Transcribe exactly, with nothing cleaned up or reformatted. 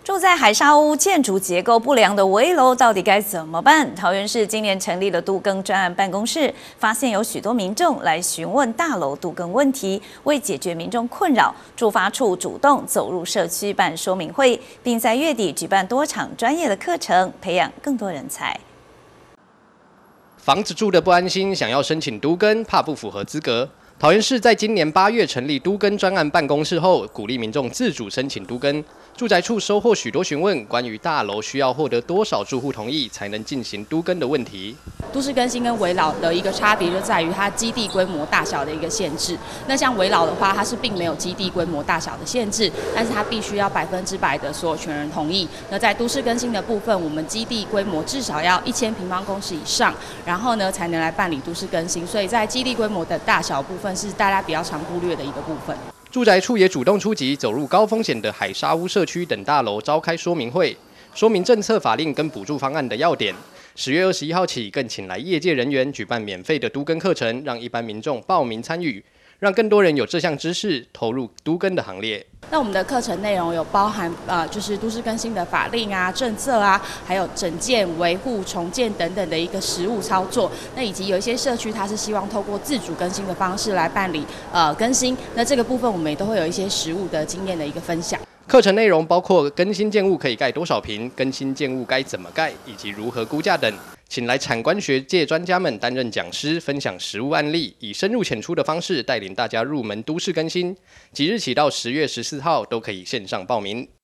住在海沙屋、建筑结构不良的危楼到底该怎么办？桃园市今年成立了都更专案办公室，发现有许多民众来询问大楼都更问题。为解决民众困扰，住发处主动走入社区办说明会，并在月底举办多场专业的课程，培养更多人才。 房子住得不安心，想要申请都更，怕不符合资格。桃园市在今年八月成立都更专案办公室后，鼓励民众自主申请都更。住宅处收获许多询问关于大楼需要获得多少住户同意才能进行都更的问题。 都市更新跟危老的一个差别就在于它基地规模大小的一个限制。那像危老的话，它是并没有基地规模大小的限制，但是它必须要百分之百的所有权人同意。那在都市更新的部分，我们基地规模至少要一千平方公尺以上，然后呢才能来办理都市更新。所以在基地规模的大小部分是大家比较常忽略的一个部分。 住宅处也主动出击，走入高风险的海沙屋社区等大楼，召开说明会，说明政策法令跟补助方案的要点。十月二十一号起，更请来业界人员举办免费的都更课程，让一般民众报名参与，让更多人有这项知识，投入都更的行列。 那我们的课程内容有包含呃，就是都市更新的法令啊、政策啊，还有整建、维护、重建等等的一个实务操作。那以及有一些社区，它是希望透过自主更新的方式来办理呃更新。那这个部分我们也都会有一些实务的经验的一个分享。 课程内容包括更新建物可以盖多少坪、更新建物该怎么盖，以及如何估价等。请来产官学界专家们担任讲师，分享实务案例，以深入浅出的方式带领大家入门都市更新。即日起到十月十四号都可以线上报名。